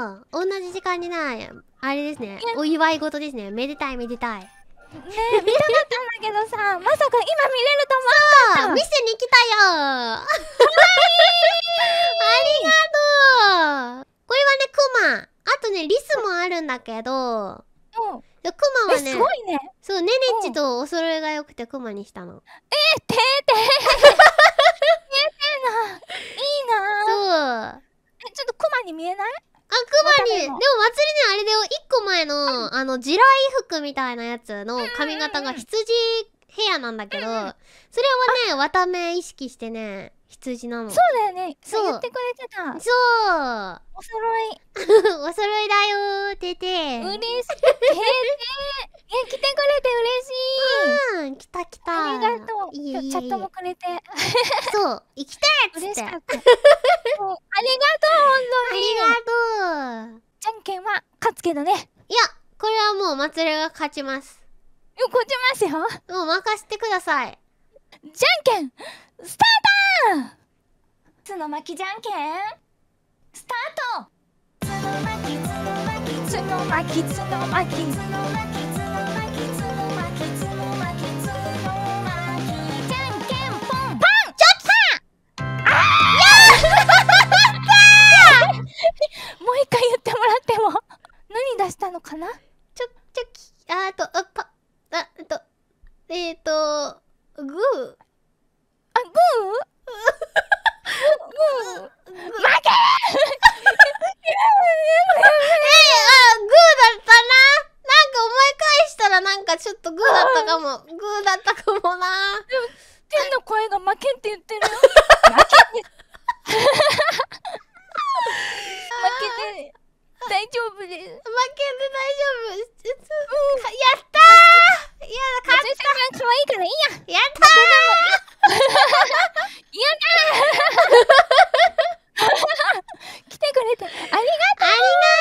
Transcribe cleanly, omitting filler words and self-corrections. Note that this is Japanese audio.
同じ時間にないあれですね、お祝い事ですね。めでたいめでたい。 ねえ、見たかったんだけどさ、まさか今見れると思わなかった。 見せに来たよー。ありがとう。これはね、クマ。あとね、リスもあるんだけど、クマはね、 すごいね。 そう、ネネッチとお揃いが良くてクマにしたの。 てーてーいいな。 そう。 ちょっとクマに見えない？ クマに、でも祭りね、あれで1個前の、地雷服みたいなやつの髪型が羊ヘアなんだけど、それはね、綿目意識してね、羊なの。 そうだよね。そう言ってくれてた。 そう。 お揃い。 お揃いだよー、てて。 嬉しい。来てくれて嬉しい。 来た来た。 ありがとう。チャットもくれて。 そう、生きてっつって。 嬉しかった。ありがとう、本当に。 ありがとう。 じゃんけんは勝つけどね。 いや、これはもう祭りが勝ちます。 勝ちますよ。 もう任せてください。 じゃんけんスタート。つの巻きじゃんけんスタート。つの巻きつの巻きつの巻きつの巻きつの巻きつの巻きつの巻きつの巻きつの巻きじゃんけんぽんパン。ちょっともう一回言ってもらっても。何出したのかな。 グー。 グー負けグーだったな。なんか思い返したらなんかちょっとグーだったかも。グーだったかもな。 天の声が負けって言ってるよ。負けて大丈夫です。負けて大丈夫。やったー。いや、勝った。可愛いからいいや。 やったー。 やったー。来てくれてありがとう。